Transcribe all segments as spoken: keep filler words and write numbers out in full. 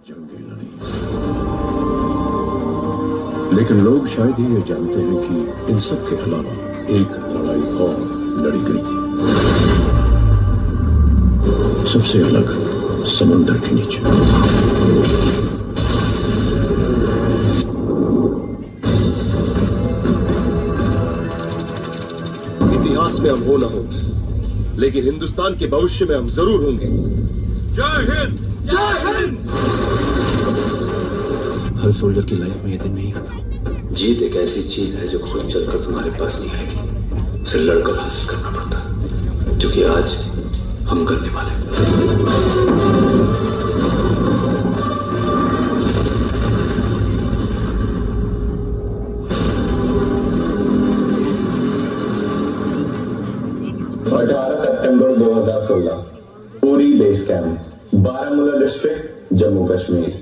जंगें लड़ी, लेकिन लोग शायद ही ये जानते हैं कि इन सब के अलावा एक लड़ाई और लड़ी गई थी, सबसे अलग, समंदर के नीचे। इतिहास में हम हो ना हो, लेकिन हिंदुस्तान के भविष्य में हम जरूर होंगे। जय हिंद, जय हिंद। हर सोल्जर की लाइफ में ये दिन नहीं आता। जीत एक ऐसी चीज है जो खुद चलकर तुम्हारे पास नहीं आएगी, उसे लड़कर हासिल करना पड़ता है, जो कि आज हम करने वाले हैं। अठारह सितंबर दो हजार सोलह, पूरी base camp, Baramulla district, Jammu Kashmir.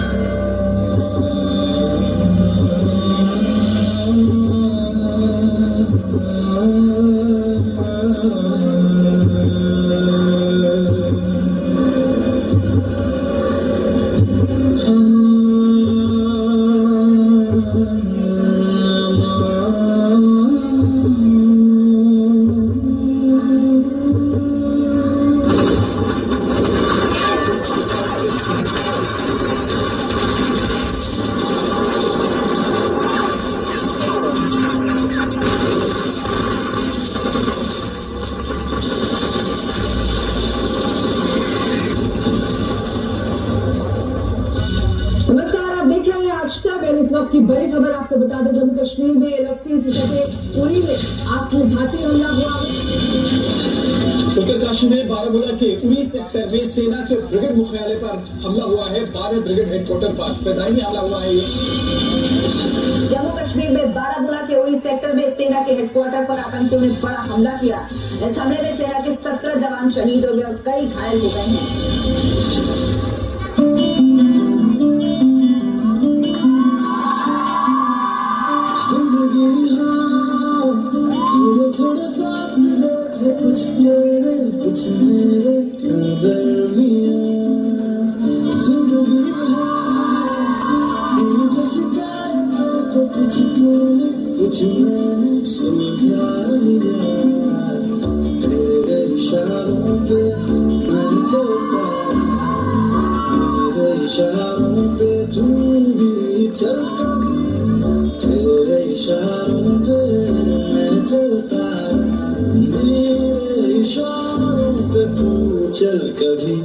की बड़ी खबर आपको बता दें, जम्मू कश्मीर में एलएफसी उरी में आत्मघाती हमला हुआ। उत्तरकाशी में बारामूला के उरी सेक्टर में सेना के ब्रिगेड मुख्यालय पर हमला हुआ है। बारह ब्रिगेड हेडक्वार्टर पर पैदाई में हमला हुआ है। जम्मू कश्मीर में बारामूला के उरी सेक्टर में सेना के हेडक्वार्टर पर आतंकियों ने बड़ा हमला किया। इस हमले में सेना के सत्रह जवान शहीद हो गए और कई घायल हो गए हैं। थोड़े फासले थे, कुछ तेरे कुछ मेरे, क्यों गर्मियां जिंदगी में जो शिकायत है, तो कुछ तूने कुछ मैंने समझा लिया। तेरे इशारों पे मैं चलता, तेरे इशारों पे तू भी चलता, तेरे इशारों पे मैं चलता, मेरे इशारों पे तू चल कभी।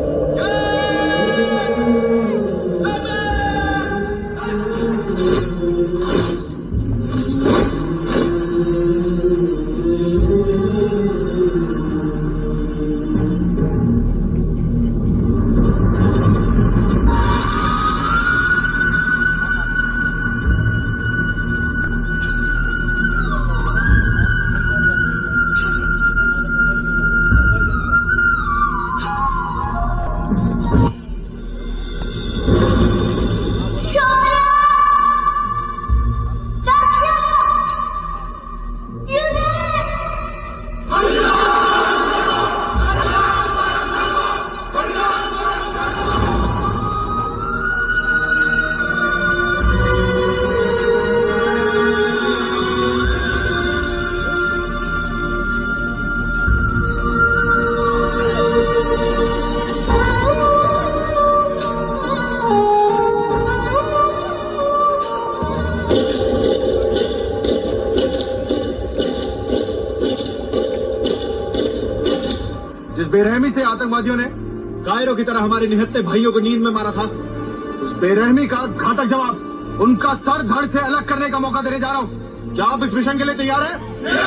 जिस बेरहमी से आतंकवादियों ने कायरों की तरह हमारे निहत्थे भाइयों को नींद में मारा था, उस बेरहमी का घातक जवाब उनका सर धड़ से अलग करने का मौका देने जा रहा हूं। क्या आप इस मिशन के लिए तैयार हैं?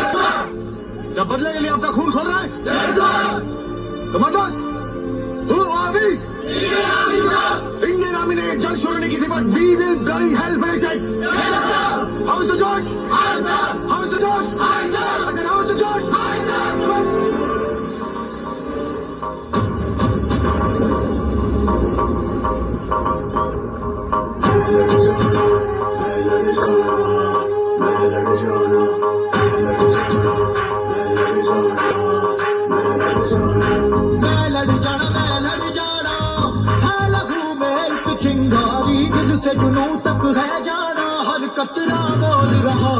जब बदले के लिए आपका खून खोल रहा है? Commander, who are we? Indian Army ने जंग शुरू नहीं की थी, but we will bloody hell finish it. How is the George? How is the George? I said, how is the George? मैं लड़ जाना, मैं लड़ जाना, है लहू में तुझसे जुनू तक है जाना, हर कतरा बोल रहा।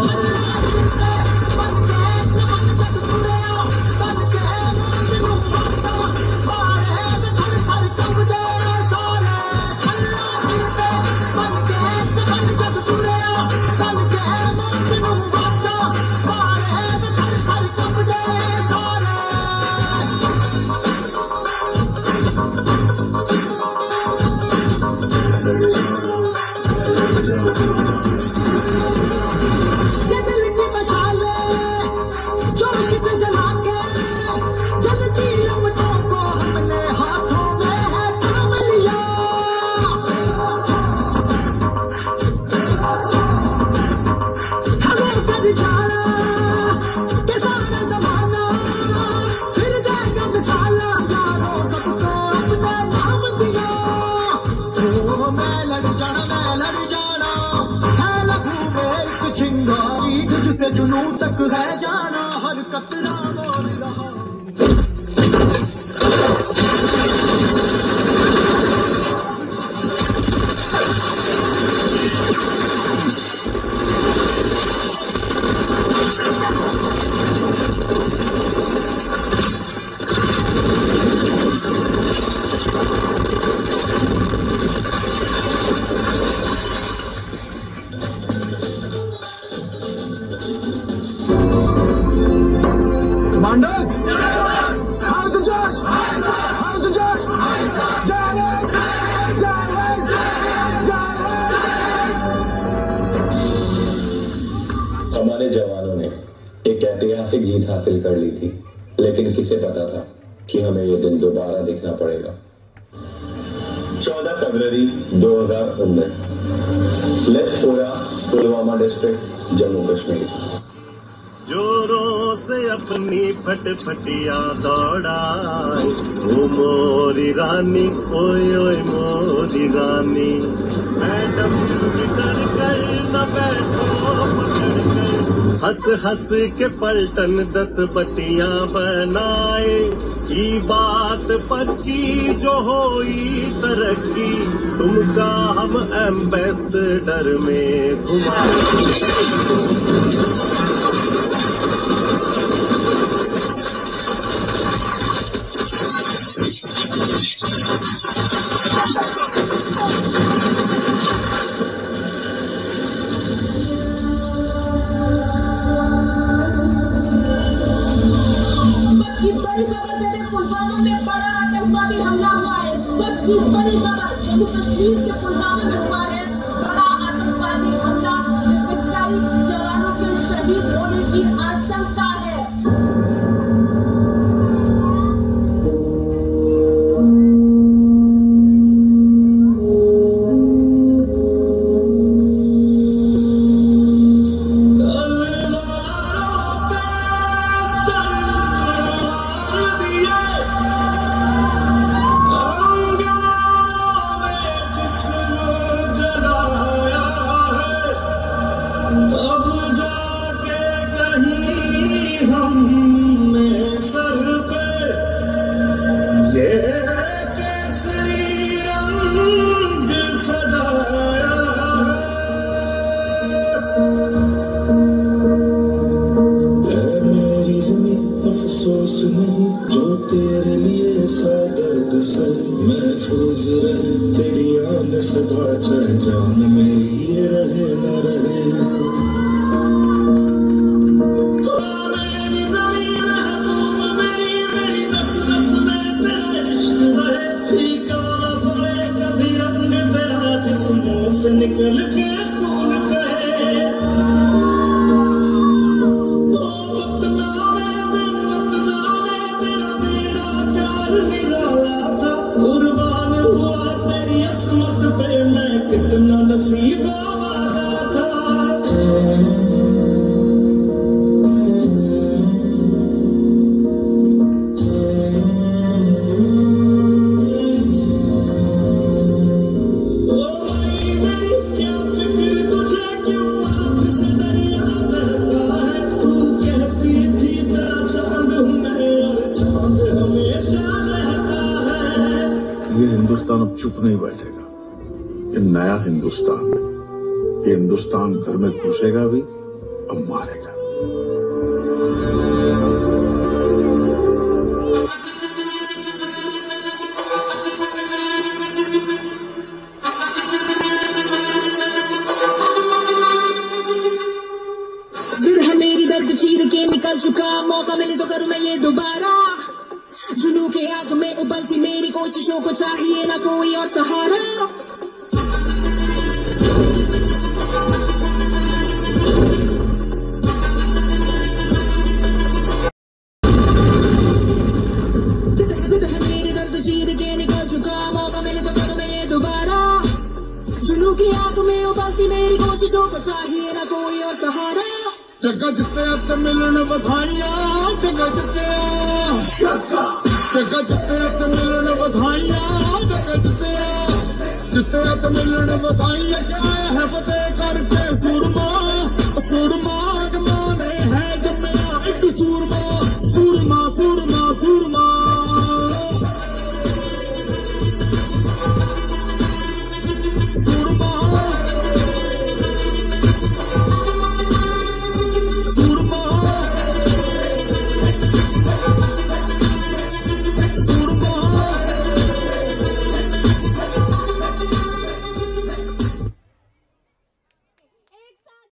जुनू तक है जाना, हर कतरा बोल रहा। हमारे जवानों ने एक ऐतिहासिक जीत हासिल कर ली थी, लेकिन किसे पता था कि हमें यह दिन दोबारा देखना पड़ेगा। चौदह फरवरी दो हजार उन्नीस, लेथपोरा, पुलवामा डिस्ट्रिक्ट, जम्मू कश्मीर। जोरों से अपनी फटफटिया दौड़ाए, ओ मोरी रानी, ओए ओए मोरी रानी। मैडम डर कर न बैठो पकड़ कर, हंस हंस के पलटन दस बटिया बनाए। की बात पक्की जो होई तरक्की, तुमका हम एम्बेसडर में घुमाए। बड़ी खबर देते, पुलवामा में बड़ा आतंकवादी हमला हुआ है। बड़ी बड़ी खबर, जम्मू कश्मीर के पुलवामा में हुआ है बड़ा आतंकवादी हमला, जिसमें कई जवानों के शहीद होने की आशंका है। महफूज रहे तेरी आन सदा, चाहे जान मेरी ये रहे न रहे। मेरी ज़मीन महबूब मेरी, मेरी नस नस में तेरा इश्क रहे। फीका न पड़े कभी रंग तेरा, जिस्मों से निकल के खून कहे। ओ बदनामे दिल बदनामे, तेरा मेरा प्यार निराला था। कुर्बान हुआ तेरी असमत पे, मैं कितना नसीबा वाला था। ओ भाई मेरी क्या फिक्र तुझे, क्यों आँख से दरिया बहता है। तू कहती थी तेरा चांद हूँ मैं, और चांद हमेशा रहता है। ये हिंदुस्तान अब चुप नहीं बैठेगा। ये नया हिंदुस्तान है। ये हिंदुस्तान घर में घुसेगा भी और मारेगा। बिरह मेरी दर्द चीर के निकल चुका, मौका मिले तो करूं मैं ये दोबारा। जुनू के आग में उबलती मेरी कोशिशों को चाहिए ना कोई और सहारा। मेरी दर्द चीर के निकल चुका, मौका मिले तो करूं मैं ये दोबारा। जुनू की आग में उबलती मेरी कोशिशों को चाहिए ना कोई और सहारा। जगह जिते ते मिलन बधाइयां, जगह जिते जगह जिते ते मिलन बधाइयां, जगह जिते जिते ते मिलन बधाइयां। क्या है फतेह करके